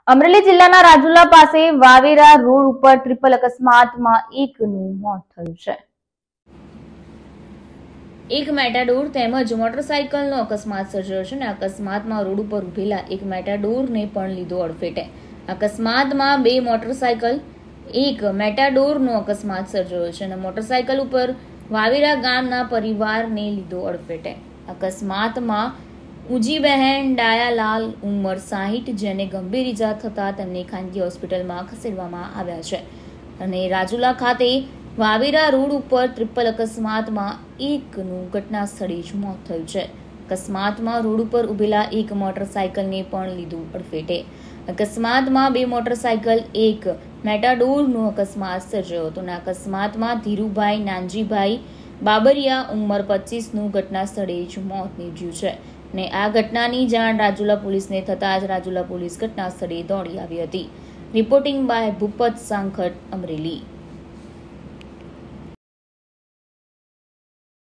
અમરેલી જિલ્લાના રાજુલા પાસે વાવેરા રોડ ઉપર ટ્રિપલ અકસ્માતમાં એકનું મોત થયું છે। એક મેટાડોર તેમજ મોટરસાયકલનો અકસ્માત સર્જાયો છે અને અકસ્માતમાં રોડ ઉપર ઉભેલા એક મેટાડોરને પણ લીધો અડફેટે। અકસ્માતમાં બે મોટરસાયકલ એક મેટાડોરનો અકસ્માત સર્જાયો છે અને મોટરસાયકલ ઉપર વાવેરા ગામના પરિવારને લીધો અડફેટે। અકસ્માતમાં ઉજીબહેન ડાયાલાલ ઉંમર 60 જેને ગંભીર ઇજા થતા તેમને ખાનગી હોસ્પિટલમાં ખસેડવામાં આવ્યા છે અને રાજુલા ખાતે વાવેરા રોડ ઉપર ટ્રિપલ અકસ્માતમાં એકનું ઘટના સ્થળે જ મોત થયું છે। અકસ્માતમાં રોડ ઉપર ઉભેલા એક મોટરસાયકલને પણ લીધું અડફેટે। અકસ્માતમાં બે મોટરસાયકલ એક મેટાડોરનો અકસ્માત સર્જાયો હતો અને અકસ્માતમાં ધીરુભાઈ નાનજીભાઈ બાબરિયા ઉંમર 25નું ઘટના સ્થળે જ મોત નીપજ્યું છે અને આ ઘટનાની જાણ રાજુલા પોલીસને થતાં જ રાજુલા પોલીસ ઘટના સ્થળે દોડી આવી હતી। Reporting by Bhupat Sankhat, Amreli.